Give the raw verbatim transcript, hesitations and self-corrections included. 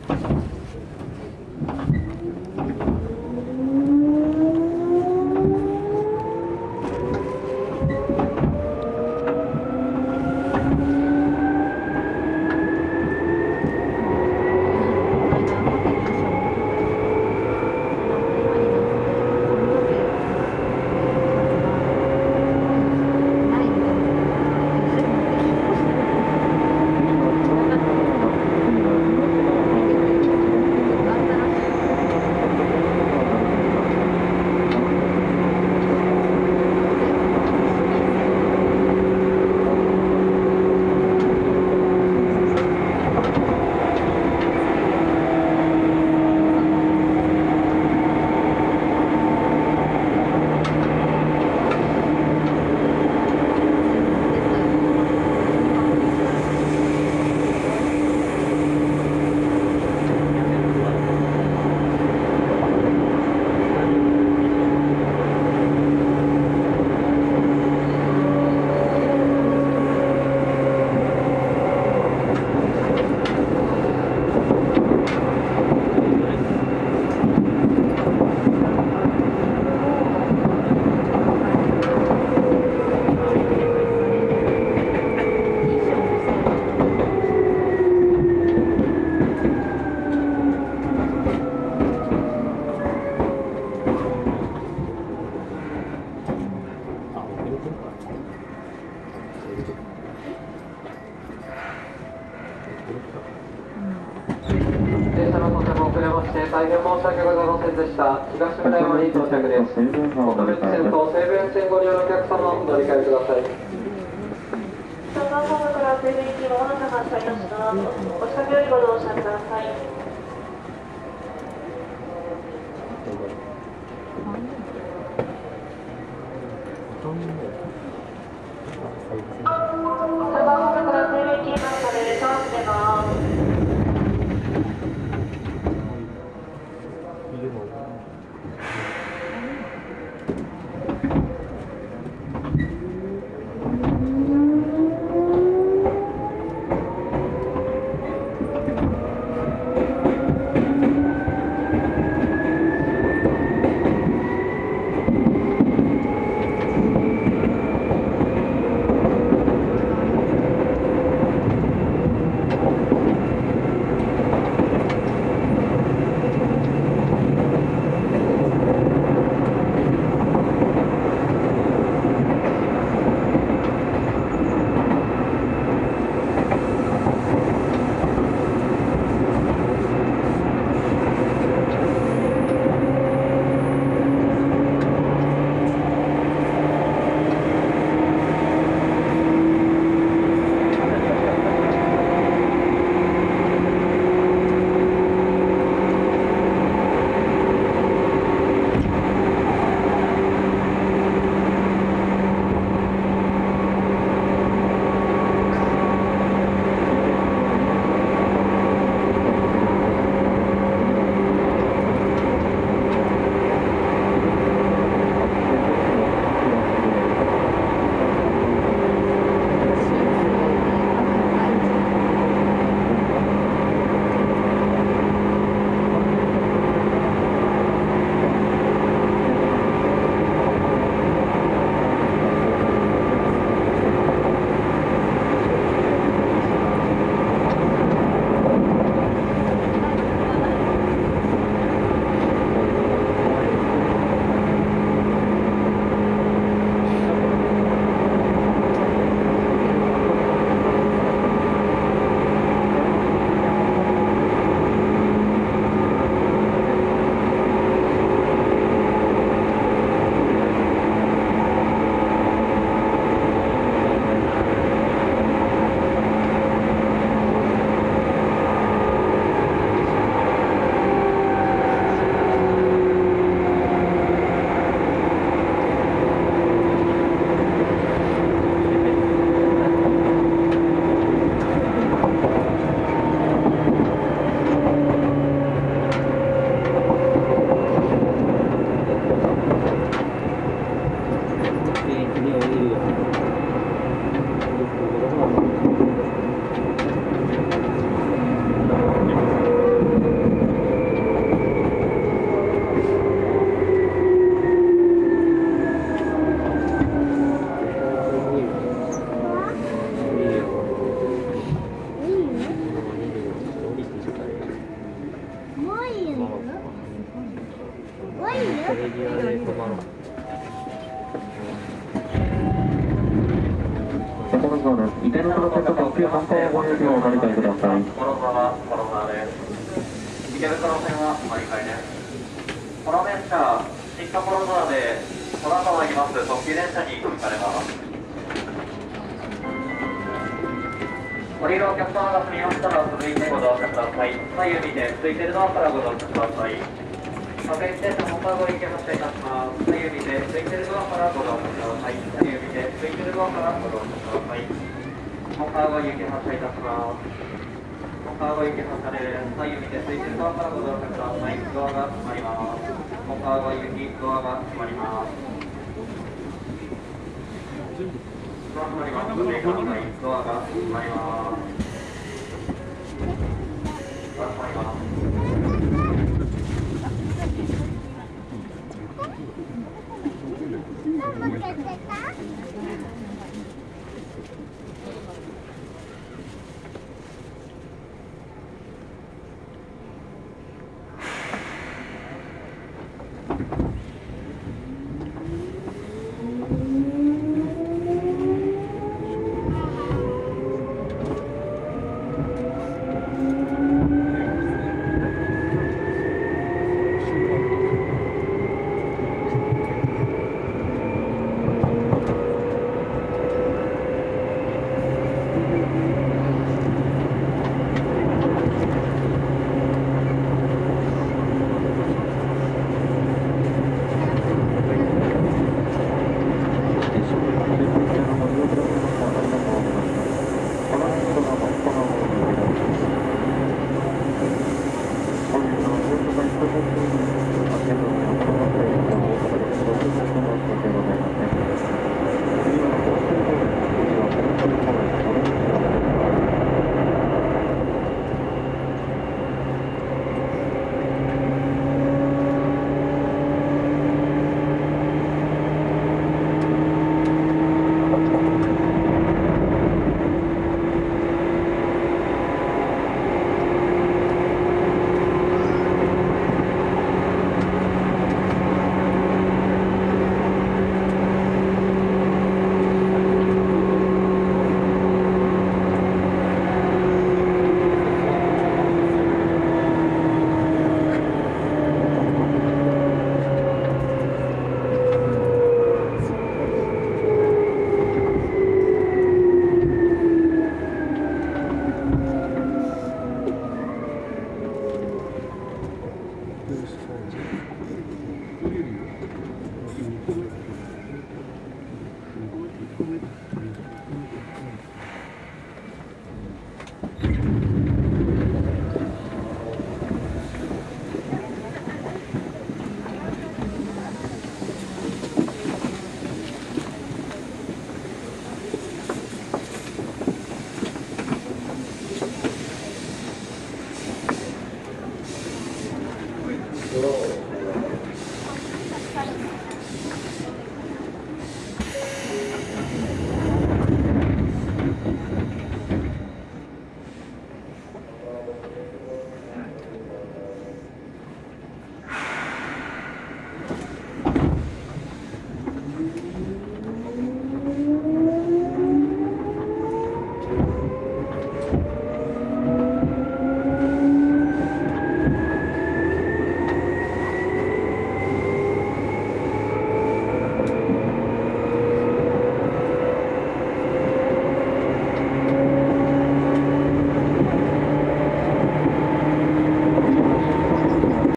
電車の到着遅れまして大変申し訳ございませんでした。東村山に到着です。元別線と西武線ご利用のお客様お乗り換えください。 三番ホームから西武行きまもなく発車いたします。お近くよりご乗車ください。三番ホームから西武行きましたので、チャンス出ます。 エリアで止まろう。 所沢です。池袋線と特急反対ご利用をお乗り換えください。 所沢、所沢です。池袋線は乗り換えです。この電車、新所沢でこの後行きます特急電車に行かれます。降りるお客様が済みましたら続いてご乗車ください。左右見て空いているドアからご乗車ください。各駅停車本番ご利用発車いたします。左右見て空いているドアからご乗車ください。左右見て空いているドアからご乗車ください。本番ご利用発車いたします。本番ご利用発車です。左右見て空いているドアからご乗車ください。ドアが閉まります。本番ご利用ドアが閉まります。ドア閉まります。ご注意ください。ドアが閉まります。ドア閉まります。 ドロー